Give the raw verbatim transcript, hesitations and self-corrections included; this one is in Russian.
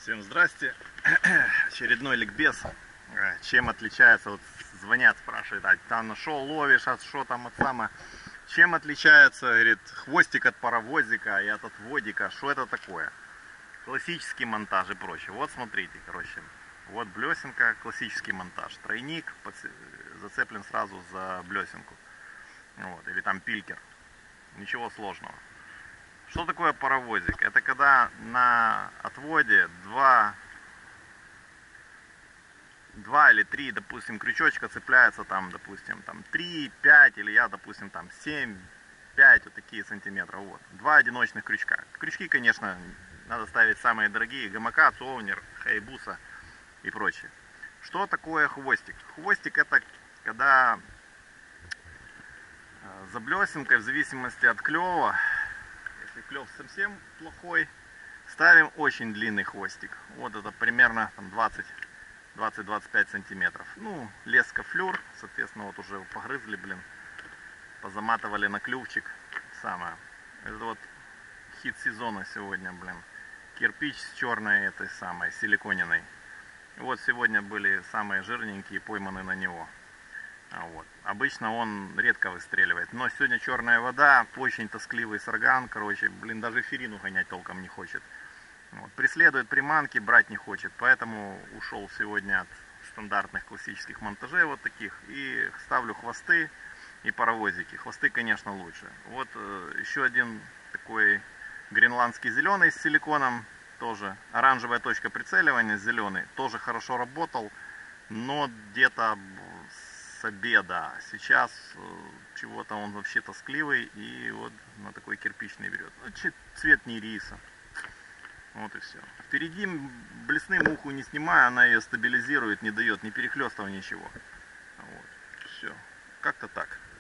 Всем здрасте. Очередной ликбез. Чем отличается, вот звонят, спрашивают, а там на шо ловишь, а что там от самого. Чем отличается, говорит, хвостик от паровозика и от отводика, что это такое? Классический монтаж и прочее. Вот смотрите, короче, вот блесенка, классический монтаж. Тройник зацеплен сразу за блесенку. Вот, или там пилькер. Ничего сложного. Что такое паровозик? Это когда на отводе два, два или три, допустим, крючочка цепляются там, допустим, там три, пять, или я, допустим, там семь, пять, вот такие сантиметров. Вот. Два одиночных крючка. Крючки, конечно, надо ставить самые дорогие. Гамака, Овнер, Хайбуса и прочее. Что такое хвостик? Хвостик — это когда за блесенкой, в зависимости от клёва, если клев совсем плохой, ставим очень длинный хвостик. Вот это примерно двадцать-двадцать пять сантиметров. Ну, леска флюр, соответственно, вот уже погрызли, блин, позаматывали на клювчик. Самое. Это вот хит сезона сегодня, блин. Кирпич с черной этой самой силикониной. Вот сегодня были самые жирненькие, пойманы на него. Вот. Обычно он редко выстреливает. Но сегодня черная вода, очень тоскливый сарган, короче, блин, даже ферину гонять толком не хочет. Вот. Преследует приманки, брать не хочет. Поэтому ушел сегодня от стандартных классических монтажей вот таких. И ставлю хвосты и паровозики. Хвосты, конечно, лучше. Вот э, еще один такой гренландский зеленый с силиконом. Тоже оранжевая точка прицеливания, зеленый. Тоже хорошо работал. Но где-то с обеда. Сейчас э, чего-то он вообще тоскливый, и вот на такой кирпичный берет. Ну, цвет не риса. Вот и все. Впереди блесны муху не снимая, она ее стабилизирует, не дает, не перехлестов, ничего. Вот. Все. Как-то так.